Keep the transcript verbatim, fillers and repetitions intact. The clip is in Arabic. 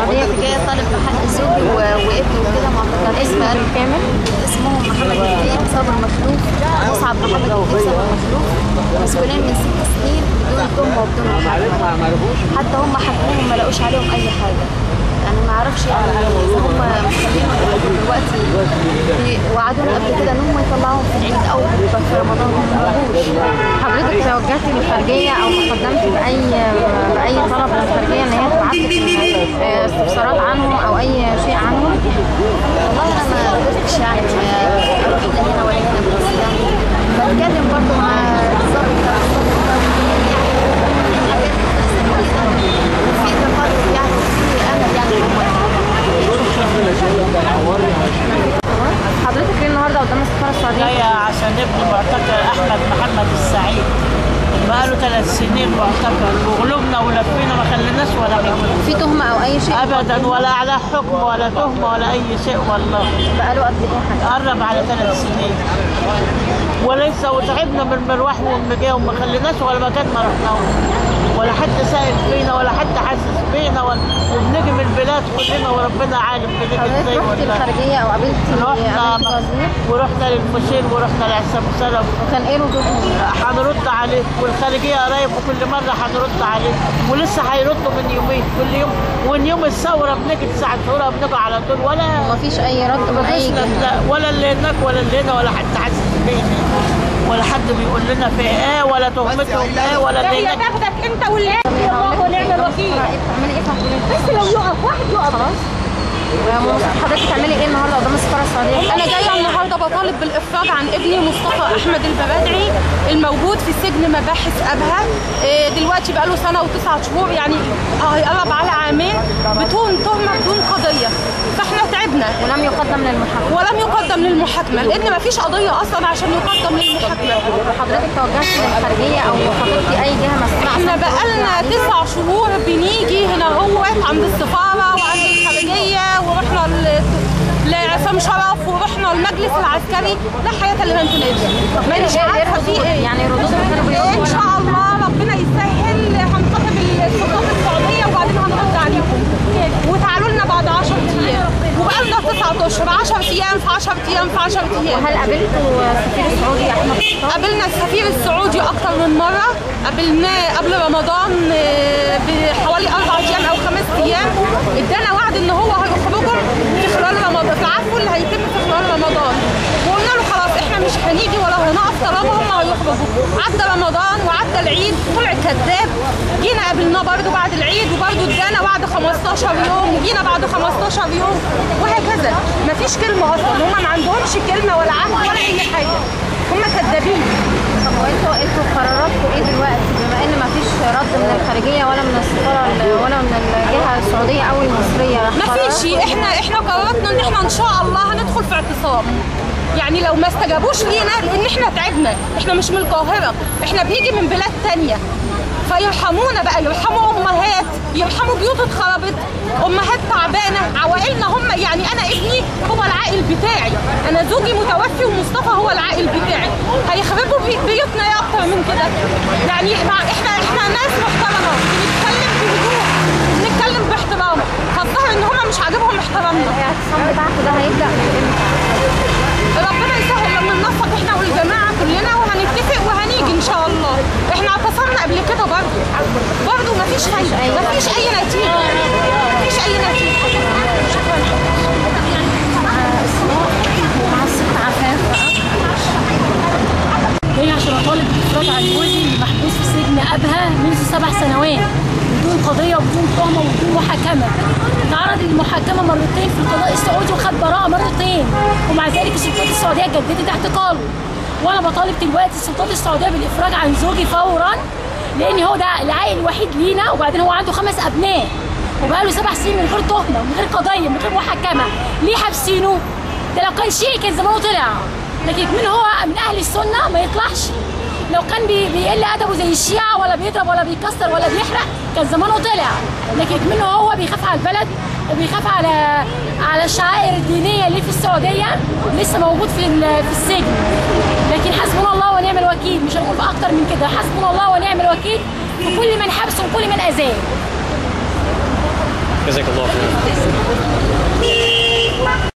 السعوديه في جايه طالب بحق زوجي وابنه وكده معتقل. اسمه كامل اسمهم محمد الدين صابر مخلوف، مصعب محمد الدين صابر مخلوف، مسؤولين من ست سنين بدون تهمه وبدون محاكمه. حتى هم حكموهم ما لقوش عليهم اي حاجه. يعني ما اعرفش يعني اذا هم مخلينهم دلوقتي وعدونا قبل كده ان هم يطلعوهم في العيد او في رمضان ما طلعوش. حضرتك توجهتي للخارجيه او قدمتي باي باي طلب للخارجيه ان هي تبعت لك استفسارات عنهم او اي شيء عنهم؟ والله انا ما قدرتش يعني اروح لا هنا ولا هنا، بس يعني بتكلم برضه مع الضابط في تقدم يعني وفي امل يعني. حضرتك ليه النهارده قدام السفاره السعوديه؟ جايه عشان ابني معتقل احمد محمد السعيد، بقاله ثلاث سنين معتقل وغلبنا ولفينا ما خليناش ولا حكم. في تهمه او اي شيء؟ ابدا، ولا على حكم ولا تهمه ولا اي شيء والله. بقاله قد ايه حاجه؟ قرب على ثلاث سنين ولسه، وتعبنا من المروح والمجاي وما خليناش ولا مكان ما رحناش، ولا حد سائل فينا ولا حد حاسس بينا، وبنيجي من البلاد كلنا وربنا عالم بنيجي ازاي. حضرتك رحتي الخارجيه او قابلتي رحنا ورحنا للمشير ورحنا لعصام سلف. وكان ايه ردودهم؟ هنرد عليك، والخارجيه قرايب وكل مره هنرد عليك، ولسه هيردوا من يومين كل يوم، ومن يوم الثوره بنيجي تسعة شهور بنيجي على طول، ولا مفيش اي رد من اي جهه؟ ولا اللي هناك ولا اللي هنا، ولا حد حاسس بينا، ولا حد بيقول لنا في ايه، ولا تهمتهم ايه، ولا اللي هناك. هي تاخدك انت واللي الله ونعم الوكيل. بتعملي ايه في بس لو يقف واحد يقف. خلاص. حضرتك بتعملي ايه النهارده قدام السفاره السعوديه؟ انا جايه النهارده بطالب بالافراج عن ابني مصطفى احمد الببادعي الموجود في سجن مباحث ابها. دلوقتي بقاله سنه وتسعة شهور، يعني هيقرب على عامين بدون تهمه بدون قضيه. فاحنا تعبنا. ولم يقدم للمحاكمه. ولم يقدم للمحاكمه لان ما فيش قضيه اصلا عشان يقدم للمحاكمه. حضرتك توجهتي للخارجيه او خاطبتي اي جهه مسؤوله؟ احنا بقالنا تسع شهور بنيجي هنا اهوت عند السفاره وعند الخارجيه، ورحنا لعصام شرف ورحنا المجلس العسكري. لا حياه لمن تنادي. مش عارفه في ايه يعني ردودهم كانوا بيقولوا ان شاء الله ربنا يسهل هنخاطب السلطات السعوديه وبعدين هنرد عليكم، وتعالوا لنا بعد عشرة ايام، وبقالنا تسعة اشهر عشرة ايام في عشرة ايام في عشرة ايام. هل قابلتوا السفير السعودي احمد الصاوي؟ قابلنا السفير السعودي اكتر من مره، قابلناه قبل رمضان بحوالي اربع ايام او خمس ايام، ادانا وعد ان هو هيخرجهم في خلال رمضان، في العفو اللي هيتم في خلال رمضان، وقلنا له خلاص احنا مش هنيجي ولا هنقف طالما هم هيخرجوا. عدى رمضان وعدى العيد، طلع كذاب. جينا قابلناه برده بعد العيد وبرده ادانا وعد خمستاشر يوم، وجينا بعد خمستاشر يوم، وهكذا. مفيش كلمه اصلا، هم ما عندهمش كلمه ولا عهد ولا اي حاجه، هم كذابين. طب وانتوا انتوا قراراتكم ايه دلوقتي بما ان مفيش رد من الخارجيه ولا من السفاره ولا من الجهه السعوديه او المصريه؟ مفيش. احنا احنا قررنا ان احنا ان شاء الله هندخل في اعتصام، يعني لو ما استجابوش لينا لان احنا تعبنا، احنا مش من القاهره، احنا بنيجي من بلاد ثانيه، فيرحمونا بقى، يرحموا امهات، يرحموا بيوت اتخربت، امهات تعبانه، عوائلنا هم. يعني انا ابني هو العائل بتاعي، انا زوجي متوفي ومصطفى هو العائل بتاعي، هيخربوا بيوتنا ايه اكتر من كده؟ يعني احنا احنا ناس محترمه، بنتكلم بهدوء، بنتكلم باحترام، فالظاهر ان هم مش عاجبهم احترامنا. الاعتصام بتاعكم ده هيبدا ربنا يسهل لما ننسق احنا والجماعه كلنا وهنتفق وهنيجي ان شاء الله. احنا اعتصمنا قبل كده برضه برضه مفيش فايده، مفيش اي نتيجه، مفيش اي نتيجه. شكرا. مع الست عفاف جاي عشان اطالب بالافراج عن جوزي اللي محبوس في سجن ابها منذ سبع سنوات بدون قضيه وبدون تهمه وبدون محاكمه. تعرض للمحاكمه مرتين في القضاء السعودي وخد براءه مرتين، ومع ذلك السلطات السعوديه جددت اعتقاله. وانا بطالب دلوقتي السلطات السعوديه بالافراج عن زوجي فورا، لان هو ده العائل الوحيد لينا، وبعدين هو عنده خمس ابناء وبقاله سبع سنين من غير تهمه ومن غير قضيه من غير محاكمه. ليه حابسينه؟ ده لو كان شيء كان زمانه طلع، لكن من هو من اهل السنه ما يطلعش. لو كان بي بيقل ادبه زي الشيعه ولا بيضرب ولا بيكسر ولا بيحرق كان زمانه طلع، لكن منه هو بيخاف على البلد وبيخاف على على الشعائر الدينيه اللي في السعوديه لسه موجود في في السجن. لكن حسبنا الله ونعم الوكيل، مش هنقول اكتر من كده، حسبنا الله ونعم الوكيل في كل من حبسه وكل من اذاه. جزاك الله خير.